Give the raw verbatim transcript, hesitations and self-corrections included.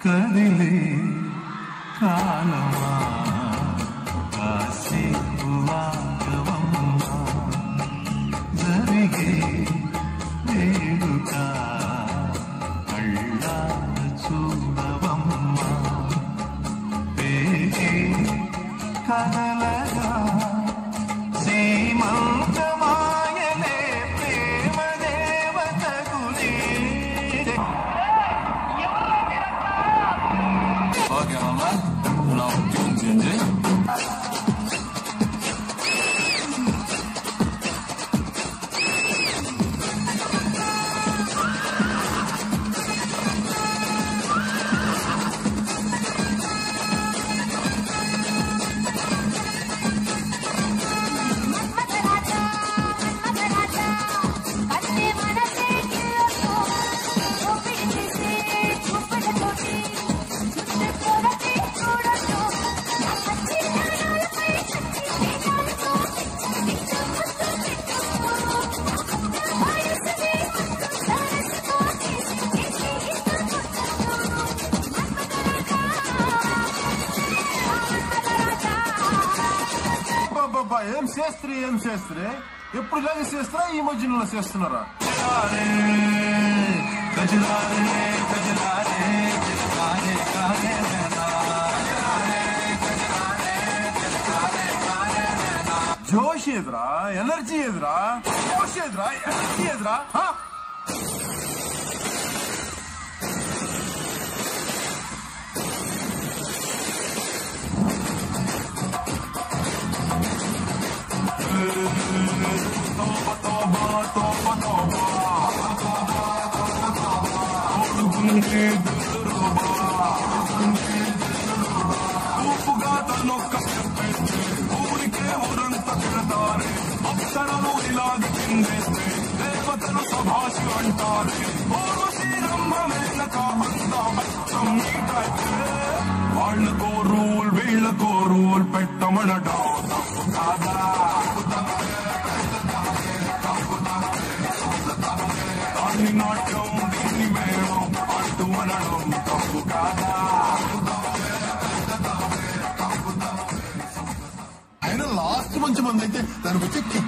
కదిలే కాలమా కాసేపు ఆగవమ్మా జరిగే వేడుక కళ్ళార చూడవమ్మా పేగే కదలగా సీమంతమాయలే ప్రేమ దేవతకు ఓకే అమ్మా నా చూసింది ఏం చేస్త్రీ ఏం చేస్త్రీ ఎప్పుడు ఇలాగే చేస్తారా ఈ మధ్యలో చేస్తున్నారా జోష్ ఎదురా ఎనర్జీ ఎదురా జోష్ ఎదురా ఎనర్జీ ఎదురా ఊరికే ఊరంత తిడతారే అప్సరలు ఇలాగే తిందేస్తే దేవతలు సభాషి అంటారే వాళ్ళకో రూల్ వీళ్ళకో రూల్ పెట్టమనడా కాదా దాన్ని నాట్యం దీన్ని మేడం అంటూ అనడం తప్పు కాదా ఆయన లాస్ట్ మంచి మంది అయితే దానికి వచ్చి